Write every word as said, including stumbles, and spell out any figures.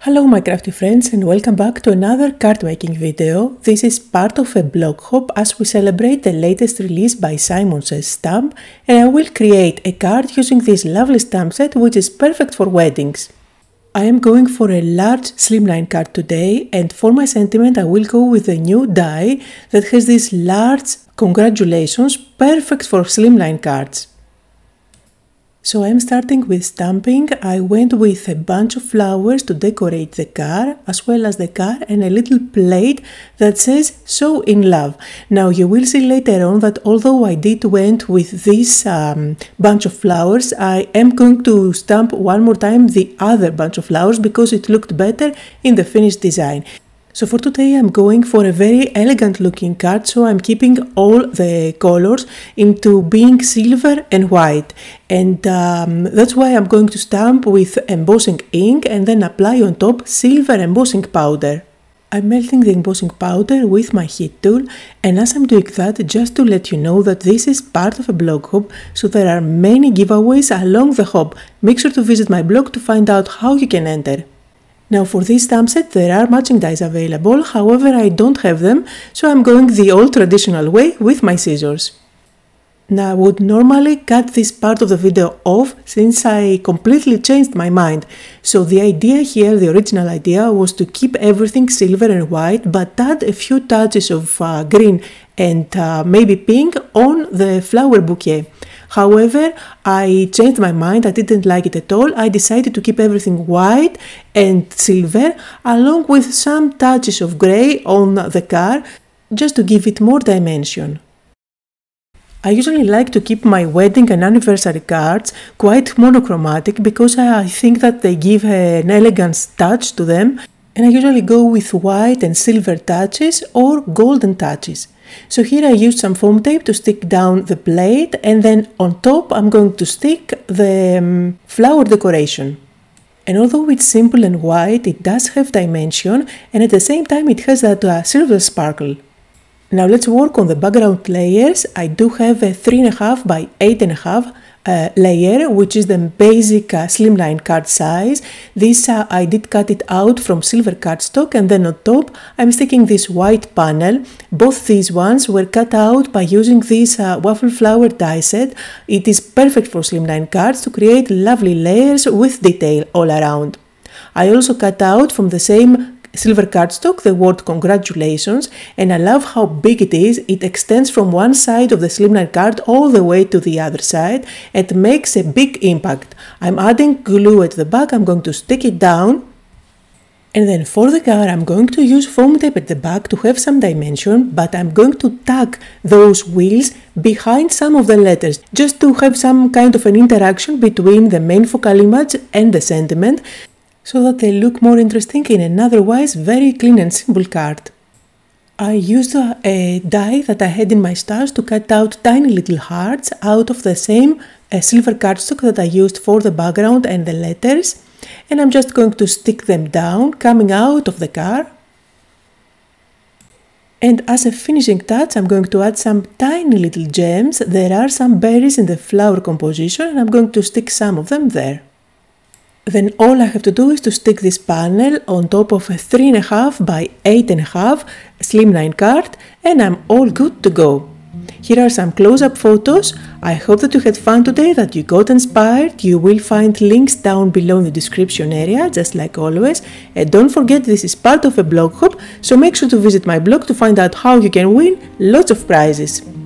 Hello my crafty friends and welcome back to another card making video. This is part of a blog hop as we celebrate the latest release by Simon Says stamp, and I will create a card using this lovely stamp set which is perfect for weddings. I am going for a large slimline card today, and for my sentiment I will go with a new die that has this large congratulations, perfect for slimline cards. So I'm starting with stamping. I went with a bunch of flowers to decorate the car, as well as the car, and a little plate that says "So in love." Now you will see later on that although I did went with this um, bunch of flowers, I am going to stamp one more time the other bunch of flowers because it looked better in the finished design. So for today I'm going for a very elegant looking card, so I'm keeping all the colors into being silver and white, and um, that's why I'm going to stamp with embossing ink and then apply on top silver embossing powder. I'm melting the embossing powder with my heat tool, and as I'm doing that, just to let you know that this is part of a blog hop, so there are many giveaways along the hop. Make sure to visit my blog to find out how you can enter. Now for this stamp set there are matching dies available, however I don't have them, so I'm going the old traditional way with my scissors. Now I would normally cut this part of the video off since I completely changed my mind. So the idea here, the original idea, was to keep everything silver and white but add a few touches of uh, green and uh, maybe pink on the flower bouquet. However, I changed my mind, I didn't like it at all. I decided to keep everything white and silver along with some touches of grey on the car just to give it more dimension. I usually like to keep my wedding and anniversary cards quite monochromatic because I think that they give an elegant touch to them, and I usually go with white and silver touches or golden touches. So here I used some foam tape to stick down the plate, and then on top I'm going to stick the um, flower decoration. And although it's simple and white, it does have dimension, and at the same time it has that uh, silver sparkle. Now let's work on the background layers. I do have a three and a half by eight and a half uh, layer, which is the basic uh, slimline card size. This uh, I did cut it out from silver cardstock, and then on top I'm sticking this white panel. Both these ones were cut out by using this uh, waffle flower die set. It is perfect for slimline cards to create lovely layers with detail all around. I also cut out from the same silver cardstock the word congratulations, and I love how big it is. It extends from one side of the slimline card all the way to the other side and makes a big impact. I'm adding glue at the back. I'm going to stick it down, and then for the car I'm going to use foam tape at the back to have some dimension, but I'm going to tack those wheels behind some of the letters just to have some kind of an interaction between the main focal image and the sentiment, so that they look more interesting in an otherwise very clean and simple card. I used a, a die that I had in my stash to cut out tiny little hearts out of the same uh, silver cardstock that I used for the background and the letters, and I'm just going to stick them down coming out of the car. And as a finishing touch I'm going to add some tiny little gems. There are some berries in the flower composition and I'm going to stick some of them there. Then all I have to do is to stick this panel on top of a three and a half by eight and a half slimline card, and I'm all good to go. Here are some close-up photos. I hope that you had fun today, that you got inspired. You will find links down below in the description area, just like always. And don't forget, this is part of a blog hop, so make sure to visit my blog to find out how you can win lots of prizes.